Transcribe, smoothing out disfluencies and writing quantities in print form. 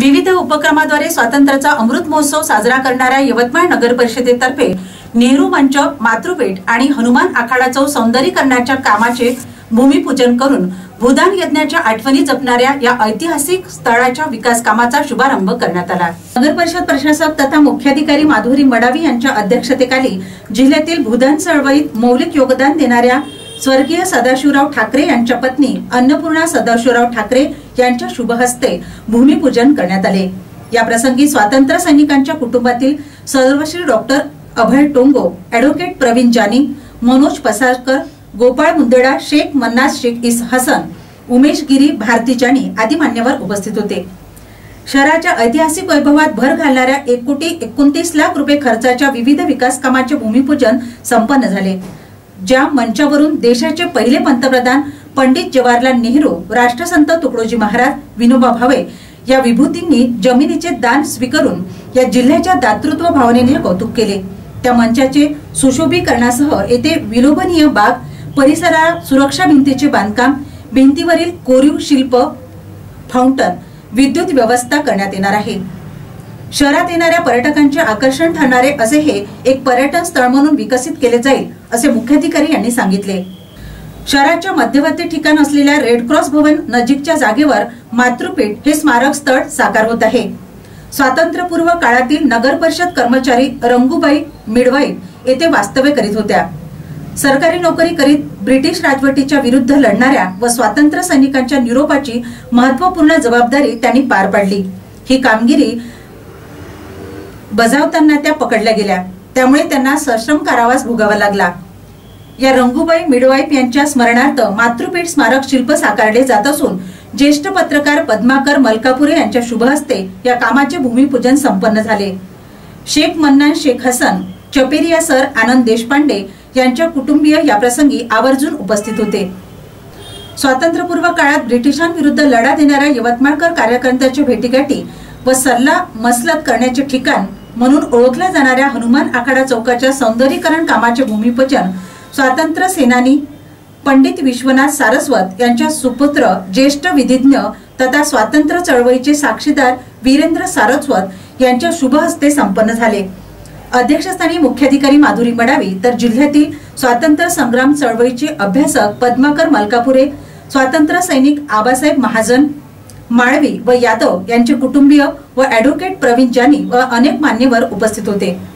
विविध उपक्रमाद्वारे स्वातंत्र्याचा अमृत महोत्सव साजरा करणाऱ्या यवतमाळ नगर परिषदेतर्फे नेहरू मंच, मातृपेठ आणि हनुमान आखाडा चौक सौंदर्यीकरणाच्या कामाचे भूमिपूजन करून भूदान यज्ञाच्या आठवणी जपणाऱ्या या ऐतिहासिक स्थळाच्या विकास कामाचा शुभारंभ करण्यात आला। नगर परिषद प्रशासक तथा मुख्याधिकारी माधुरी मडावी यांच्या अध्यक्षतेखाली जिल्ह्यातील भूदान चळवळीत मौलिक योगदान देणाऱ्या स्वर्गीय सदाशिवराव ठाकरे यांच्या पत्नी अन्नपूर्णा सदाशिवराव ठाकरे यांच्या शुभ हस्ते भूमिपूजन करण्यात आले। या प्रसंगी स्वातंत्र्य सैनिकांच्या कुटुंबातील सर्वश्री डॉक्टर अभय टोंगो, ॲडव्होकेट प्रवीण जानी, मनोज पसारकर, गोपाळ मुंदेडा, शेख मन्नास शेख इस हसन, उमेश गिरी, भारती जानी आदी मान्यवर उपस्थित होते। शहराच्या ऐतिहासिक वैभवात भर घालणाऱ्या 1,29,00,000 रुपये खर्चाच्या विविध विकास कामाचे भूमिपूजन संपन्न झाले। ज्या मंचावरून देशाचे पहिले पंतप्रधान पंडित जवाहरलाल नेहरू, राष्ट्रसंत तुकडोजी महाराज, विनोबा भावे या विभूतींनी जमिनीचे दान स्वीकारून या जिल्ह्याच्या दातृत्व भावनेने कौतुक केले। त्या मंचाचे सुशोभीकरणासह येथे विलोभनीय बाग, परिसराला सुरक्षा भिंतीचे बांधकाम, भिंतीवरील कोरीव शिल्प, फाउंटन, विद्युत व्यवस्था करण्यात येणार आहे। शहरात येणाऱ्या पर्यटकांचे आकर्षण ठरणारे असे हे एक पर्यटन स्थळ म्हणून विकसित केले जाईल असे मुख्याधिकारी यांनी सांगितले। शहराच्या मध्यवर्ती ठिकाण असलेल्या रेड क्रॉस भवन नजीकच्या जागेवर मातृपेठ हे स्मारक स्थळ साकार होत आहे। स्वातंत्र्यपूर्व काळातील नगर परिषद कर्मचारी रंगूबाई मिडवाईफ येथे वास्तव्य करीत होत्या। सरकारी नोकरी करीत ब्रिटिश राजवटीच्या विरुद्ध लढणाऱ्या व स्वातंत्र्य सैनिकांच्या निरोपाची महत्त्वपूर्ण जबाबदारी त्यांनी पार पाडली। ही कामगिरी बजावताना त्या पकडल्या गेल्या, त्यामुळे त्यांना सश्रम कारावास भोगावा लागला। या रंगूबाई मिडवाईफ यांच्या स्मरणार्थ मातृपेठ स्मारक शिल्प साकारले जात असून ज्येष्ठ पत्रकार पद्माकर मलकापुरे यांच्या शुभ हस्ते या कामाचे भूमिपूजन संपन्न झाले। शेख मन्नास शेख हसन, चपेरिया सर, आनंद देशपांडे यांच्या कुटुंबीय या प्रसंगी आवर्जून उपस्थित होते। स्वातंत्र्यपूर्व काळात ब्रिटिशांविरुद्ध लढा देणाऱ्या यवतमाळकर कार्यकर्त्यांच्या भेटीगाठी व सल्ला मसलत करण्याचे ठिकाण म्हणून ओळखल्या जाणाऱ्या हनुमान आखाडा चौकाच्या सौंदर्यीकरण कामाचे भूमिपूजन स्वातंत्र्य सेनानी पंडित विश्वनाथ सारस्वत यांच्या सुपुत्र, ज्येष्ठ विधिज्ञ तथा स्वातंत्र्य चळवळीचे साक्षीदार वीरेंद्र सारस्वत यांच्या शुभ हस्ते संपन्न झाले। अध्यक्षस्थानी मुख्याधिकारी माधुरी मडावी तर जिल्ह्यातील स्वातंत्र्य संग्राम चळवळीचे अभ्यासक पद्माकर मलकापुरे, स्वातंत्र्य सैनिक आबासाहेब महाजन, माळवी व यादव यांचे कुटुंबीय व ॲडव्होकेट प्रवीण जानी व अनेक मान्यवर उपस्थित होते।